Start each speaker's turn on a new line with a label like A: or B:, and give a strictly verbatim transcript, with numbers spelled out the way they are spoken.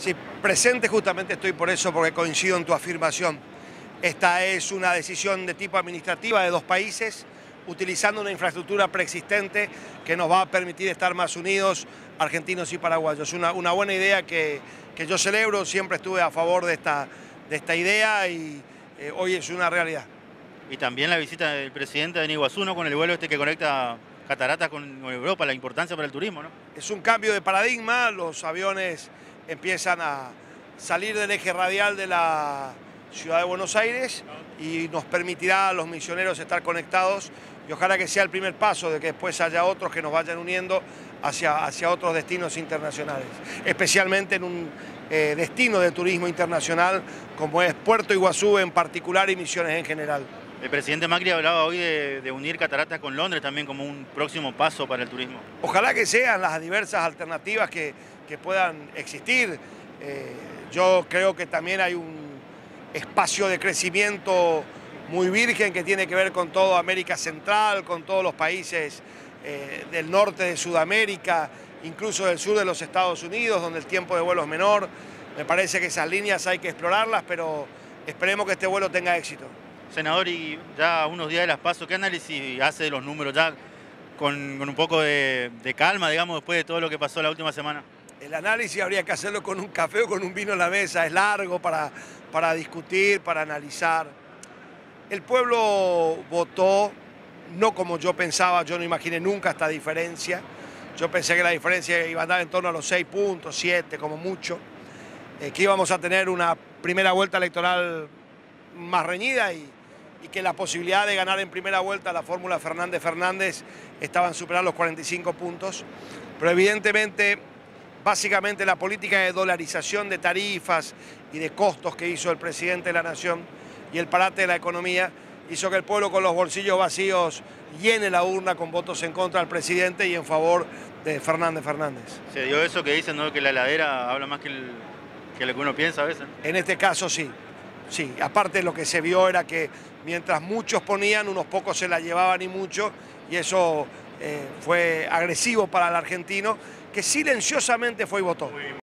A: Sí, presente justamente estoy por eso, porque coincido en tu afirmación. Esta es una decisión de tipo administrativa de dos países, utilizando una infraestructura preexistente que nos va a permitir estar más unidos, argentinos y paraguayos. Una, una buena idea que, que yo celebro, siempre estuve a favor de esta, de esta idea y eh, hoy es una realidad.
B: Y también la visita del presidente de Iguazú, ¿no? Con el vuelo este que conecta Cataratas con Europa, la importancia para el turismo, ¿no?
A: Es un cambio de paradigma, los aviones empiezan a salir del eje radial de la ciudad de Buenos Aires y nos permitirá a los misioneros estar conectados y ojalá que sea el primer paso de que después haya otros que nos vayan uniendo hacia, hacia otros destinos internacionales, especialmente en un eh, destino de turismo internacional como es Puerto Iguazú en particular y Misiones en general.
B: El presidente Macri hablaba hoy de, de unir Cataratas con Londres también como un próximo paso para el turismo.
A: Ojalá que sean las diversas alternativas que, que puedan existir. Eh, yo creo que también hay un espacio de crecimiento muy virgen que tiene que ver con toda América Central, con todos los países eh, del norte de Sudamérica, incluso del sur de los Estados Unidos, donde el tiempo de vuelo es menor. Me parece que esas líneas hay que explorarlas, pero esperemos que este vuelo tenga éxito.
B: Senador, y ya unos días de las PASO, ¿qué análisis hace de los números ya con, con un poco de, de calma, digamos, después de todo lo que pasó la última semana?
A: El análisis habría que hacerlo con un café o con un vino en la mesa, es largo para, para discutir, para analizar. El pueblo votó, no como yo pensaba, yo no imaginé nunca esta diferencia. Yo pensé que la diferencia iba a andar en torno a los seis puntos, siete como mucho, eh, que íbamos a tener una primera vuelta electoral más reñida y, y que la posibilidad de ganar en primera vuelta la fórmula Fernández-Fernández estaba en superar los cuarenta y cinco puntos, pero evidentemente, básicamente la política de dolarización de tarifas y de costos que hizo el presidente de la Nación y el parate de la economía hizo que el pueblo con los bolsillos vacíos llene la urna con votos en contra del presidente y en favor de Fernández-Fernández.
B: Se dio eso que dicen, ¿no? Que la heladera habla más que, el, que lo que uno piensa a veces.
A: En este caso sí. Sí, aparte lo que se vio era que mientras muchos ponían, unos pocos se la llevaban y mucho, y eso eh, fue agresivo para el argentino, que silenciosamente fue y votó.